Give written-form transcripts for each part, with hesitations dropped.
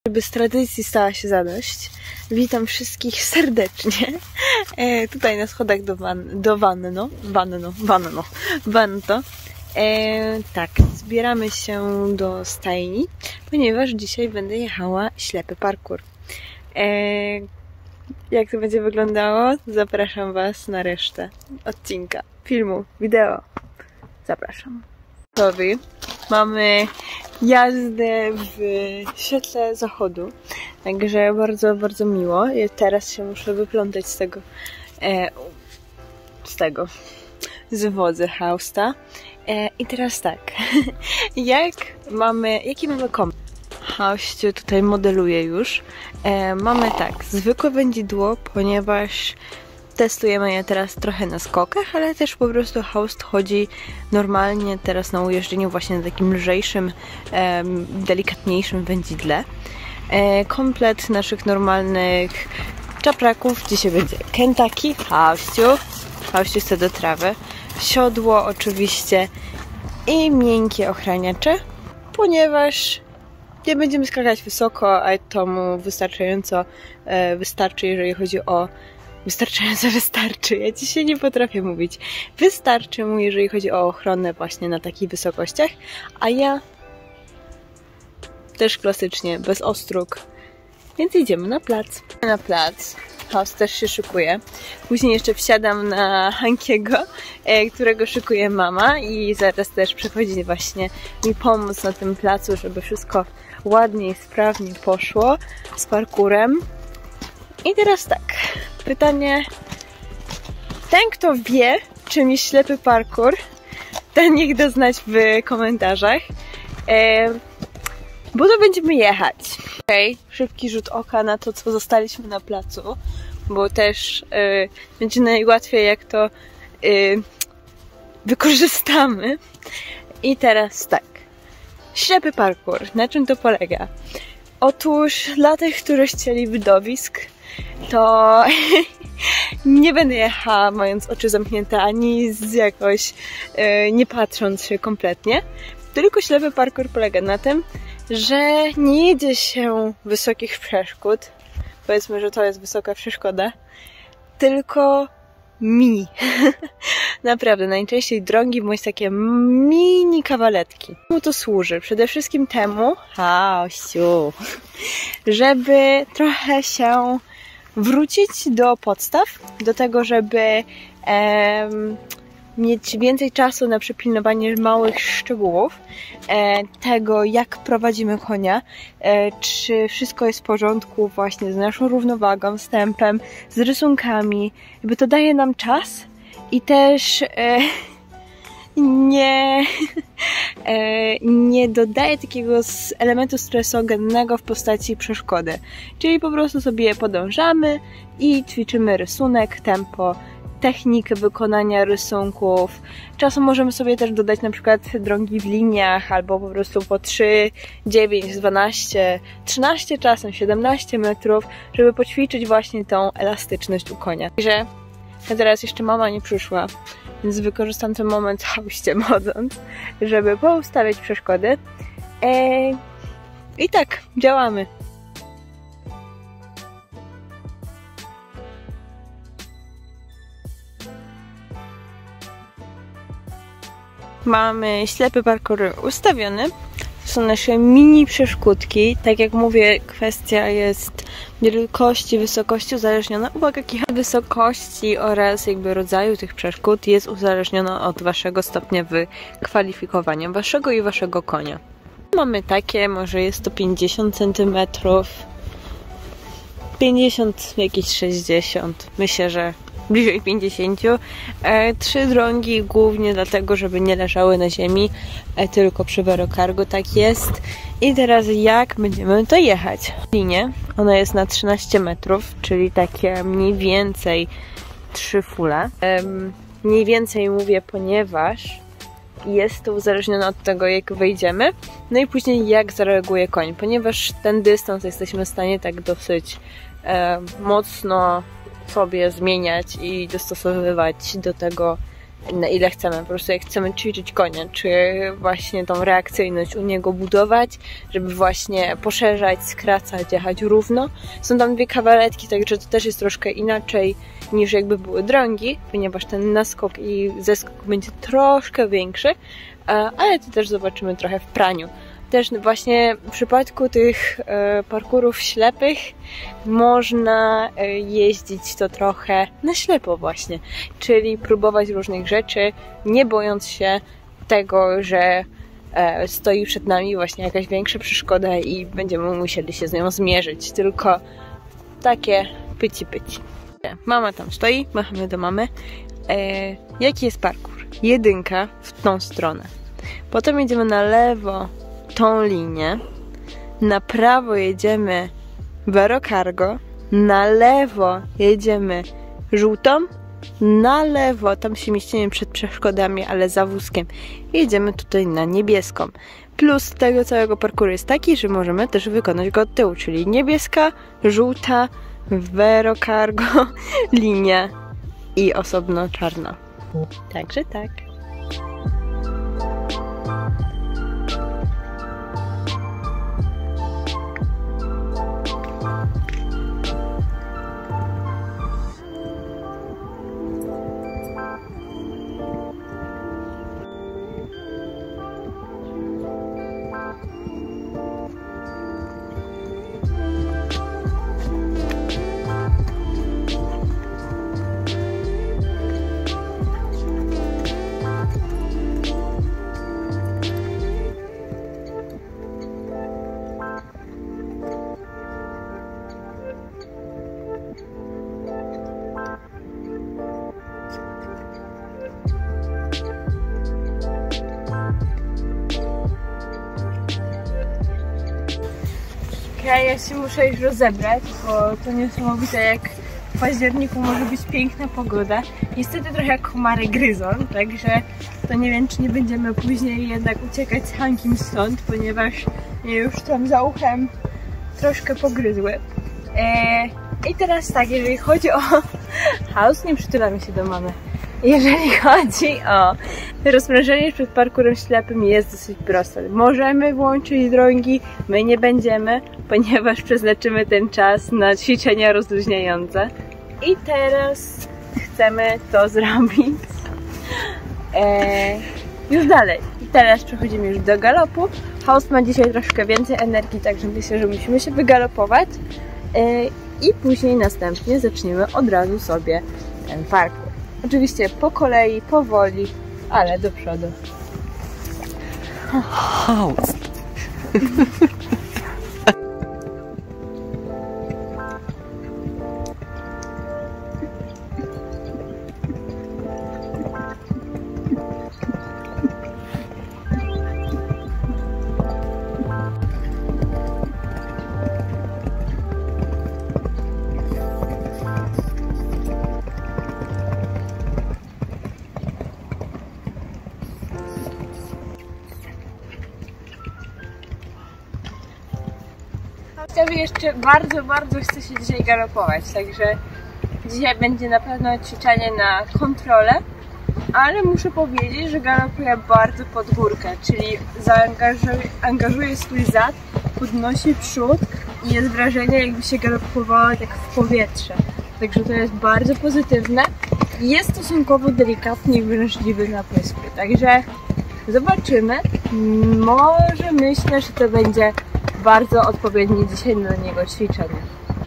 Żeby z tradycji stała się zadość, witam wszystkich serdecznie tutaj na schodach do Wanno. Tak, zbieramy się do stajni, ponieważ dzisiaj będę jechała ślepy parkour. Jak to będzie wyglądało? Zapraszam Was na resztę odcinka, filmu, wideo. Zapraszam. Mamy jazdę w świetle zachodu, także bardzo, bardzo miło. I teraz się muszę wyplątać z wodzy Hausta. I teraz tak, jaki mamy komp? Hauściu tutaj modeluje już. Mamy tak, zwykłe wędzidło, ponieważ testujemy je teraz trochę na skokach, ale też po prostu Haust chodzi normalnie teraz na ujeżdżeniu właśnie na takim lżejszym, delikatniejszym wędzidle. Komplet naszych normalnych czapraków. Dzisiaj będzie Kentucky, Hauściu chce do trawy, siodło oczywiście i miękkie ochraniacze, ponieważ nie będziemy skakać wysoko, a to mu wystarczająco wystarczy, jeżeli chodzi o wystarczy. Ja dzisiaj nie potrafię mówić. Wystarczy mu, jeżeli chodzi o ochronę właśnie na takich wysokościach, a ja też klasycznie, bez ostróg. Więc idziemy na plac. Haust też się szykuje. Później jeszcze wsiadam na Hankiego, którego szykuje mama i zaraz też przychodzi właśnie mi pomóc na tym placu, żeby wszystko ładnie i sprawnie poszło z parkurem. I teraz tak, pytanie, ten kto wie, czym jest ślepy parkour, ten niech da znać w komentarzach, bo to będziemy jechać. Szybki rzut oka na to, co zostaliśmy na placu, bo też będzie najłatwiej, jak to wykorzystamy. I teraz tak, ślepy parkour, na czym to polega? Otóż dla tych, którzy chcieli widowisk, to nie będę jechała mając oczy zamknięte, ani nie patrząc się kompletnie. Tylko ślepy parkour polega na tym, że nie jedzie się wysokich przeszkód. Powiedzmy, że to jest wysoka przeszkoda. Tylko Naprawdę, najczęściej drogi bądź takie mini kawaletki. Czemu to służy? Przede wszystkim temu, żeby trochę się wrócić do podstaw, do tego, żeby mieć więcej czasu na przypilnowanie małych szczegółów, tego jak prowadzimy konia, czy wszystko jest w porządku właśnie z naszą równowagą, z tempem, z rysunkami. Jakby to daje nam czas i też nie dodaje takiego elementu stresogennego w postaci przeszkody. Czyli po prostu sobie podążamy i ćwiczymy rysunek, tempo, technikę wykonania rysunków. Czasem możemy sobie też dodać na przykład drągi w liniach, albo po prostu po 3, 9, 12, 13, czasem 17 metrów, żeby poćwiczyć właśnie tą elastyczność u konia. Także teraz jeszcze mama nie przyszła, więc wykorzystam ten moment Hauście modząc, żeby poustawiać przeszkody. I tak, działamy. Mamy ślepy parkour ustawiony. To są nasze mini przeszkódki. Tak jak mówię, kwestia jest wielkości, wysokości uzależniona. Uwaga, wysokości oraz jakby rodzaju tych przeszkód jest uzależniona od waszego stopnia wykwalifikowania, waszego i waszego konia. Mamy takie, może jest to 50 cm, 50, jakieś 60, myślę, że bliżej 50. 3 drągi głównie dlatego, żeby nie leżały na ziemi, tylko przy Verocargo tak jest. I teraz jak będziemy to jechać? Linię, ona jest na 13 metrów, czyli takie mniej więcej 3 fule. Mniej więcej mówię, ponieważ jest to uzależnione od tego, jak wejdziemy, no i później jak zareaguje koń, ponieważ ten dystans jesteśmy w stanie tak dosyć mocno sobie zmieniać i dostosowywać do tego, na ile chcemy, po prostu jak chcemy ćwiczyć konia, czy właśnie tą reakcyjność u niego budować, żeby właśnie poszerzać, skracać, jechać równo. Są tam dwie kawaletki, także to też jest troszkę inaczej niż jakby były drągi, ponieważ ten naskok i zeskok będzie troszkę większy, ale to też zobaczymy trochę w praniu. Też właśnie w przypadku tych parkurów ślepych można jeździć to trochę na ślepo właśnie, czyli próbować różnych rzeczy, nie bojąc się tego, że stoi przed nami właśnie jakaś większa przeszkoda i będziemy musieli się z nią zmierzyć, tylko takie pyci. Mama tam stoi, machamy do mamy. Jaki jest parkur? 1 w tą stronę. Potem jedziemy na lewo tą linię, na prawo jedziemy Vero Cargo, na lewo jedziemy żółtą, na lewo, tam się mieścimy przed przeszkodami, ale za wózkiem, jedziemy tutaj na niebieską. Plus tego całego parkuru jest taki, że możemy też wykonać go od tyłu, czyli niebieska, żółta, Vero Cargo, linia i osobno czarna. Także tak. Ja się muszę już rozebrać, bo to niesamowite, jak w październiku może być piękna pogoda. Niestety trochę jak komary gryzą, także to nie wiem, czy nie będziemy później jednak uciekać z Hankiem stąd, ponieważ mnie już tam za uchem troszkę pogryzły. I teraz tak, jeżeli chodzi o chaos, nie przytulamy się do mamy. Jeżeli chodzi o rozprężenie przed parkurem ślepym, jest dosyć proste. Możemy włączyć drągi, my nie będziemy, ponieważ przeznaczymy ten czas na ćwiczenia rozluźniające. I teraz chcemy to zrobić już dalej. I teraz przechodzimy już do galopu. Chaos ma dzisiaj troszkę więcej energii, także myślę, że musimy się wygalopować. I później następnie zaczniemy od razu sobie ten parkur. Oczywiście po kolei, powoli, ale do przodu. Chaos. Jeszcze bardzo chcę się dzisiaj galopować, także dzisiaj będzie na pewno ćwiczenie na kontrolę, ale muszę powiedzieć, że galopuję bardzo pod górkę, czyli angażuję swój zad, podnosi przód i jest wrażenie, jakby się galopowało tak w powietrze. Także to jest bardzo pozytywne i jest stosunkowo delikatny i wrażliwy na pyskry. Także zobaczymy. Może myślę, że to będzie bardzo odpowiednie dzisiaj na niego ćwiczenie.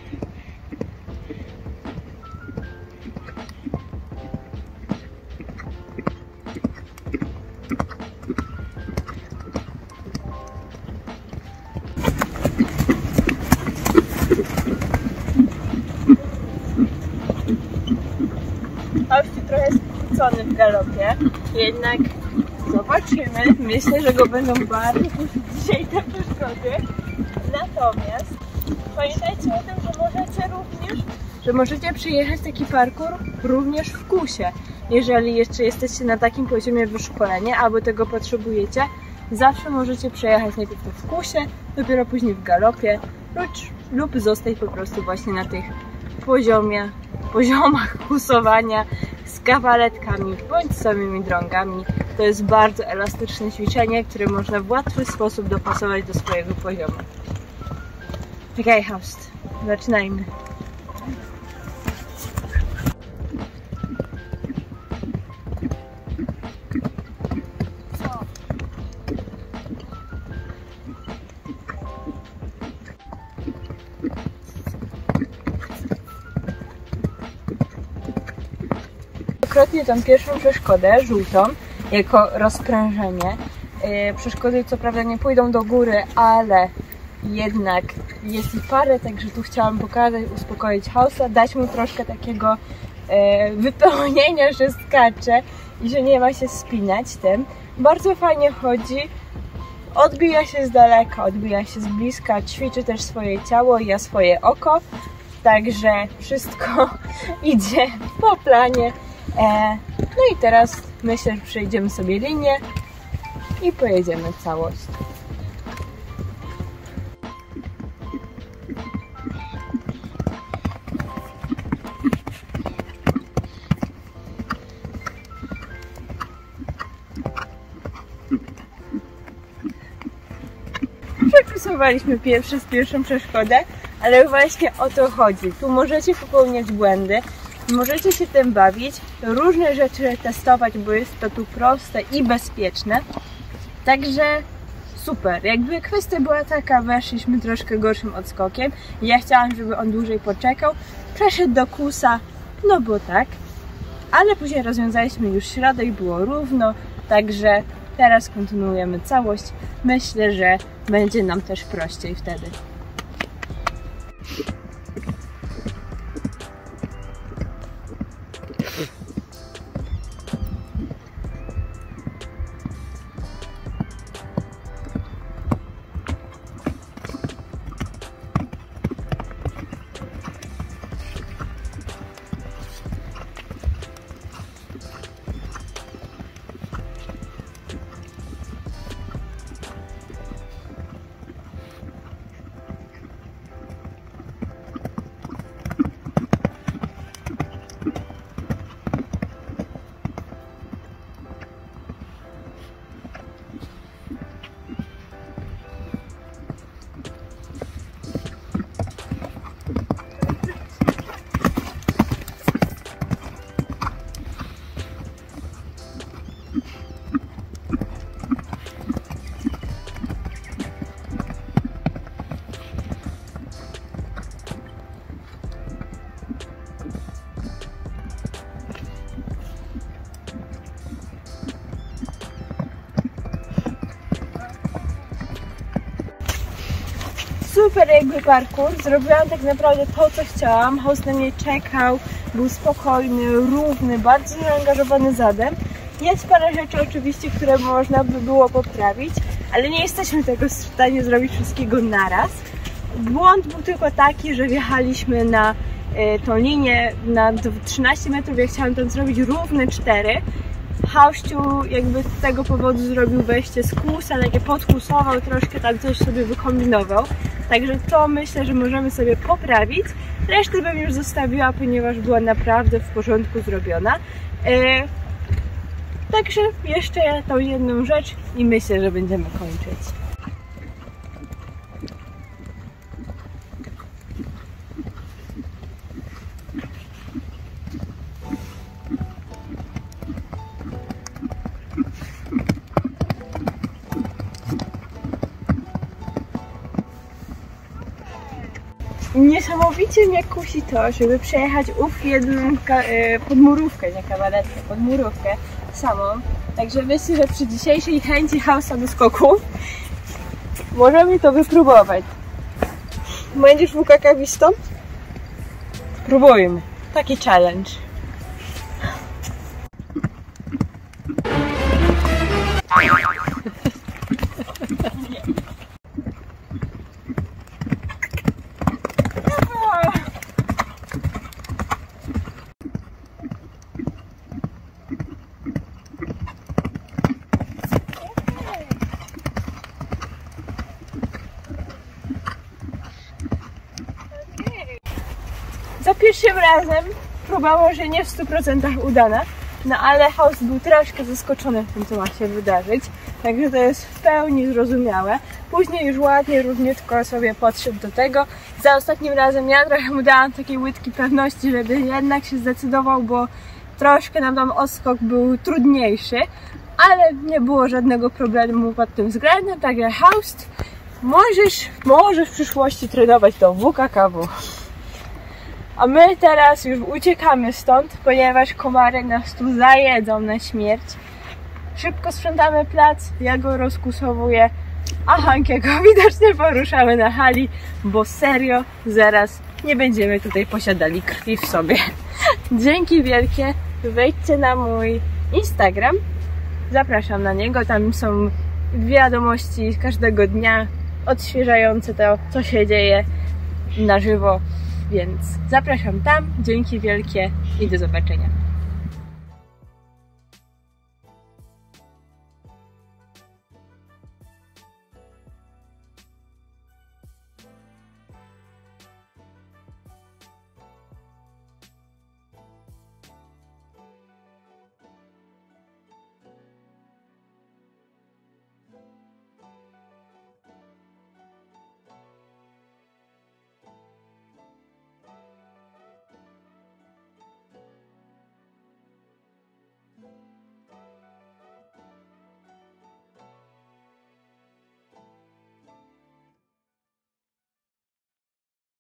Chodźcie trochę skrócony w galopie, jednak zobaczymy. Myślę, że go będą bardzo kusić dzisiaj te przeszkody. Natomiast pamiętajcie o tym, że możecie przyjechać taki parkur również w kusie. Jeżeli jeszcze jesteście na takim poziomie wyszkolenia albo tego potrzebujecie, zawsze możecie przejechać najpierw to w kusie, dopiero później w galopie lub zostać po prostu właśnie na tych poziomach kusowania z gawaletkami bądź samymi drągami. To jest bardzo elastyczne ćwiczenie, które można w łatwy sposób dopasować do swojego poziomu. Okej, host, zaczynajmy. Wielokrotnie tą pierwszą przeszkodę, żółtą, jako rozprężenie. Przeszkody co prawda nie pójdą do góry, ale jednak jest ich parę, także tu chciałam pokazać, uspokoić House'a, dać mu troszkę takiego wypełnienia, że skacze i że nie ma się spinać tym. Bardzo fajnie chodzi, odbija się z daleka, odbija się z bliska, ćwiczy też swoje ciało, ja swoje oko, także wszystko idzie po planie. No i teraz myślę, że przejdziemy sobie linię i pojedziemy całość. Przepisowaliśmy pierwszą przeszkodę, ale właśnie o to chodzi. Tu możecie popełniać błędy, możecie się tym bawić, różne rzeczy testować, bo jest to tu proste i bezpieczne. Także super. Jakby kwestia była taka, weszliśmy troszkę gorszym odskokiem. Ja chciałam, żeby on dłużej poczekał. Przeszedł do kusa, no bo tak. Ale później rozwiązaliśmy już środek, było równo. Także teraz kontynuujemy całość. Myślę, że będzie nam też prościej wtedy. Super jakby parkour, zrobiłam tak naprawdę to, co chciałam. Host na mnie czekał, był spokojny, równy, bardzo zaangażowany zadem. Jest parę rzeczy oczywiście, które można by było poprawić, ale nie jesteśmy tego w stanie zrobić wszystkiego naraz. Błąd był tylko taki, że wjechaliśmy na tą linię na 13 metrów, ja chciałam tam zrobić równe 4. Hauściu jakby z tego powodu zrobił wejście z kusa, takie podkusował, troszkę tam coś sobie wykombinował. Także to myślę, że możemy sobie poprawić. Resztę bym już zostawiła, ponieważ była naprawdę w porządku zrobiona. Także jeszcze tą jedną rzecz i myślę, że będziemy kończyć. Niesamowicie mnie kusi to, żeby przejechać jedną podmurówkę, nie kawaletkę, podmurówkę samą. Także myślę, że przy dzisiejszej chęci House'a do skoków możemy to wypróbować. Będziesz WKK-wistą? Spróbujmy. Taki challenge. Za pierwszym razem próba może nie w 100% udana, no ale host był troszkę zaskoczony tym, co ma się wydarzyć, także to jest w pełni zrozumiałe. Później już ładnie, równiutko sobie podszedł do tego. Za ostatnim razem ja trochę mu dałam takiej łydki pewności, żeby jednak się zdecydował, bo troszkę nam tam odskok był trudniejszy, ale nie było żadnego problemu pod tym względem, także host, możesz w przyszłości trenować do WKKW. A my teraz już uciekamy stąd, ponieważ komary nas tu zajedzą na śmierć. Szybko sprzątamy plac, ja go rozkusowuję, a Hankiego widocznie poruszamy na hali, bo serio zaraz nie będziemy tutaj posiadali krwi w sobie. Dzięki wielkie, wejdźcie na mój Instagram, zapraszam na niego, tam są wiadomości każdego dnia odświeżające to, co się dzieje na żywo. Więc zapraszam tam, dzięki wielkie i do zobaczenia.